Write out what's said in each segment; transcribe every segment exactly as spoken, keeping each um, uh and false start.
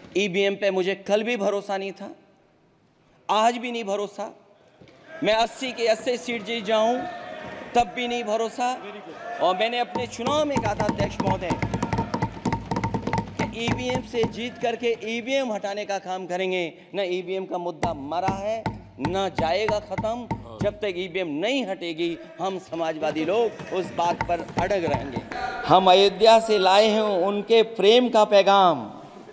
EVM पे मुझे कल भी भरोसा नहीं था, आज भी नहीं भरोसा। मैं अस्सी के अस्सी सीट जीत जाऊं तब भी नहीं भरोसा। और मैंने अपने चुनाव में कहा था अध्यक्ष महोदय कि ईवीएम से जीत करके ईवीएम हटाने का काम करेंगे। न ईवीएम का मुद्दा मरा है, न जाएगा खत्म। जब तक ईवीएम नहीं हटेगी हम समाजवादी लोग उस बात पर अड़ग रहेंगे। हम अयोध्या से लाए हैं उनके प्रेम का पैगाम।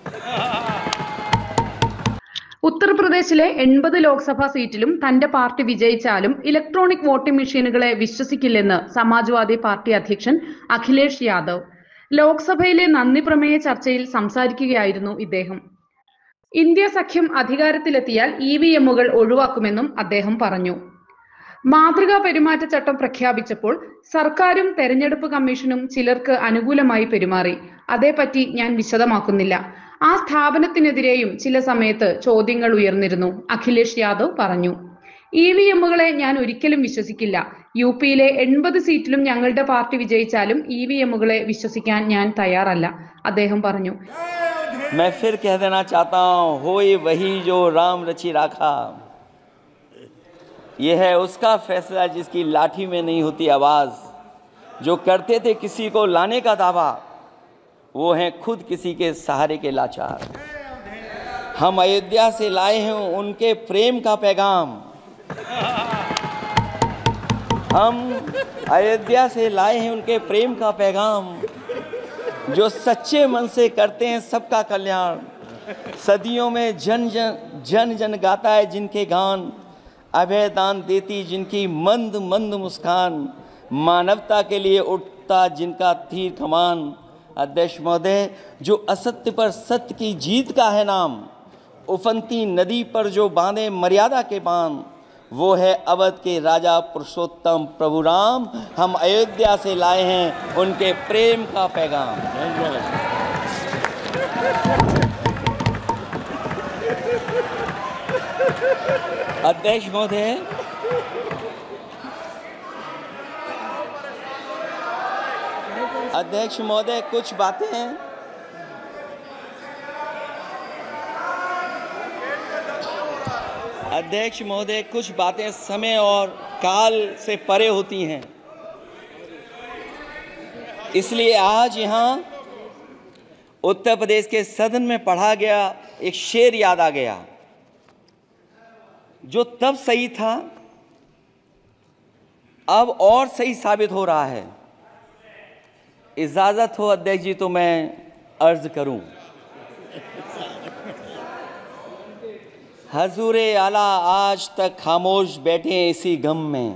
ഉത്തർപ്രദേശിലെ എൺപത് ലോക്സഭാ സീറ്റിലും തന്റെ പാർട്ടി വിജയിച്ചാലും ഇലക്ട്രോണിക് വോട്ടിംഗ് മെഷീനുകളെ വിശ്വസിക്കില്ലെന്ന് സമാജ്വാദി പാർട്ടി അധ്യക്ഷൻ അഖിലേഷ് യാദവ് ലോക്സഭയിലെ നന്ദി പ്രമേയ ചർച്ചയിൽ സംസാരിക്കുകയായിരുന്നു ഇദ്ദേഹം. ഇന്ത്യ സഖ്യം അധികാരത്തിലെത്തിയാൽ ഇവിഎമ്മുകൾ ഒഴിവാക്കുമെന്നും അദ്ദേഹം പറഞ്ഞു. മാതൃകാ പെരുമാറ്റച്ചട്ടം പ്രഖ്യാപിച്ചപ്പോൾ സർക്കാരും തെരഞ്ഞെടുപ്പ് കമ്മീഷനും ചിലർക്ക് അനുകൂലമായി പെരുമാറി. അതേപ്പറ്റി ഞാൻ വിശദമാക്കുന്നില്ല. ആ സ്ഥാപനത്തിനെതിരെയും ചില സമയത്ത് ചോദ്യങ്ങൾ ഉയർന്നിരുന്നു. അഖിലേഷ് യാദവ് പറഞ്ഞു. ഇവിഎമ്മുകളെ ഞാൻ ഒരിക്കലും വിശ്വസിക്കില്ല. യു പിയിലെ എൺപത് സീറ്റിലും ഞങ്ങളുടെ പാർട്ടി വിജയിച്ചാലും ഇവിഎമ്മുകളെ വിശ്വസിക്കാൻ ഞാൻ തയ്യാറല്ല, അദ്ദേഹം പറഞ്ഞു. मैं फिर कह देना चाहता हूँ, होए वही जो राम रचि राखा। ये है उसका फैसला जिसकी लाठी में नहीं होती आवाज। जो करते थे किसी को लाने का दावा, वो हैं खुद किसी के सहारे के लाचार। हम अयोध्या से लाए हैं उनके प्रेम का पैगाम। हम अयोध्या से लाए हैं उनके प्रेम का पैगाम। जो सच्चे मन से करते हैं सबका कल्याण। सदियों में जन जन जन जन गाता है जिनके गान। अभय दान देती जिनकी मंद मंद मुस्कान। मानवता के लिए उठता जिनका तीर कमान। अध्यक्ष महोदय, जो असत्य पर सत्य की जीत का है नाम, उफनती नदी पर जो बांधे मर्यादा के बांध, वो है अवध के राजा पुरुषोत्तम प्रभु राम। हम अयोध्या से लाए हैं उनके प्रेम का पैगाम। अध्यक्ष महोदय, अध्यक्ष महोदय कुछ बातें हैं अध्यक्ष महोदय कुछ बातें समय और काल से परे होती हैं। इसलिए आज यहाँ उत्तर प्रदेश के सदन में पढ़ा गया एक शेर याद आ गया, जो तब सही था अब और सही साबित हो रहा है। इजाजत हो अध्यक्ष जी तो मैं अर्ज करूं। हजूरे आला आज तक खामोश बैठे हैं इसी गम में।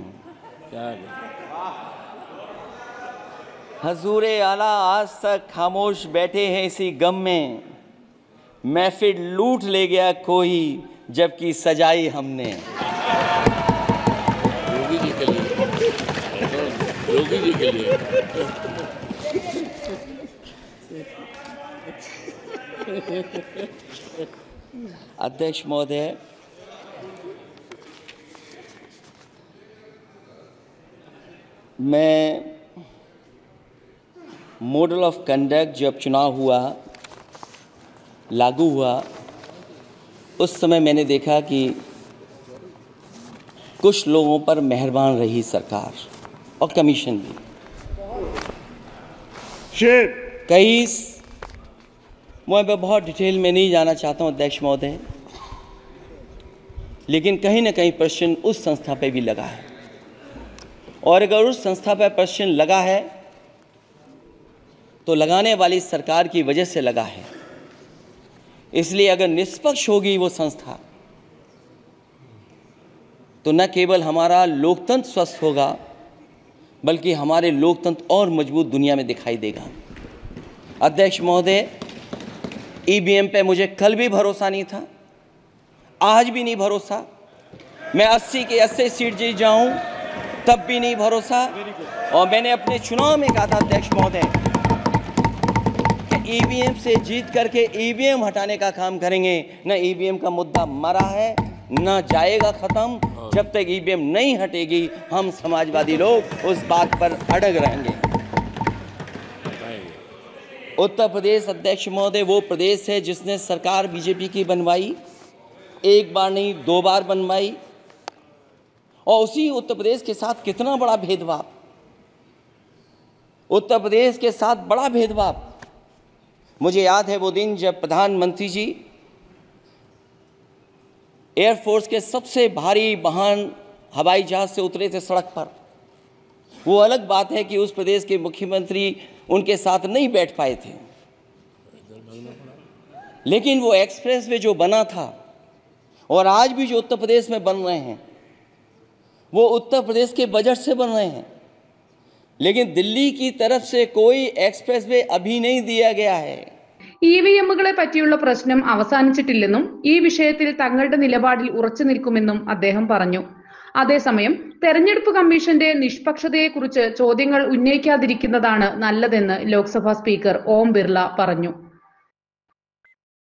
हजूरे आला आज तक खामोश बैठे हैं इसी गम में। महफिल लूट ले गया कोई जबकि सजाई हमने। योगी जी के लिए योगी जी के लिए अध्यक्ष महोदय, मैं मॉडल ऑफ कंडक्ट जब चुनाव हुआ लागू हुआ उस समय मैंने देखा कि कुछ लोगों पर मेहरबान रही सरकार और कमीशन भी। कई मैं बहुत डिटेल में नहीं जाना चाहता हूं अध्यक्ष महोदय, लेकिन कहीं ना कहीं प्रश्न उस संस्था पे भी लगा है। और अगर उस संस्था पर प्रश्न लगा है तो लगाने वाली सरकार की वजह से लगा है। इसलिए अगर निष्पक्ष होगी वो संस्था तो न केवल हमारा लोकतंत्र स्वस्थ होगा बल्कि हमारे लोकतंत्र और मजबूत दुनिया में दिखाई देगा। अध्यक्ष महोदय, ईवीएम पे मुझे कल भी भरोसा नहीं था, आज भी नहीं भरोसा। मैं अस्सी के अस्सी सीट जीत जाऊं तब भी नहीं भरोसा। और मैंने अपने चुनाव में कहा था अध्यक्ष महोदय कि ईवीएम से जीत करके ईवीएम हटाने का काम करेंगे। न ईवीएम का मुद्दा मरा है, न जाएगा खत्म। जब तक ईवीएम नहीं हटेगी हम समाजवादी लोग उस बात पर अड़ग रहेंगे। उत्तर प्रदेश अध्यक्ष महोदय वो प्रदेश है जिसने सरकार बीजेपी की बनवाई, एक बार नहीं दो बार बनवाई, और उसी उत्तर प्रदेश के साथ कितना बड़ा भेदभाव, उत्तर प्रदेश के साथ बड़ा भेदभाव। मुझे याद है वो दिन जब प्रधानमंत्री जी एयरफोर्स के सबसे भारी वाहन हवाई जहाज से उतरे थे सड़क पर। वो अलग बात है कि उस प्रदेश के मुख्यमंत्री उनके साथ नहीं बैठ पाए थे, लेकिन वो एक्सप्रेसवे जो बना था और आज भी जो उत्तर प्रदेश में बन रहे हैं वो उत्तर प्रदेश के बजट से बन रहे हैं, लेकिन दिल्ली की तरफ से कोई एक्सप्रेसवे अभी नहीं दिया गया है। ഇ വി എമ്മുകളെ പറ്റിയുള്ള പ്രശ്നം അവസാനിച്ചിട്ടില്ലെന്നും ഈ വിഷയത്തിൽ തങ്ങളുടെ നിലപാടിൽ ഉറച്ചു നിൽക്കുമെന്നും അദ്ദേഹം പറഞ്ഞു. അതേസമയം തെരഞ്ഞെടുപ്പ് കമ്മീഷന്റെ നിഷ്പക്ഷതയെക്കുറിച്ച് ചോദ്യങ്ങൾ ഉന്നയിക്കാതിരിക്കുന്നതാണ് നല്ലതെന്ന് ലോക്സഭാ സ്പീക്കർ ഓം ബിർള പറഞ്ഞു.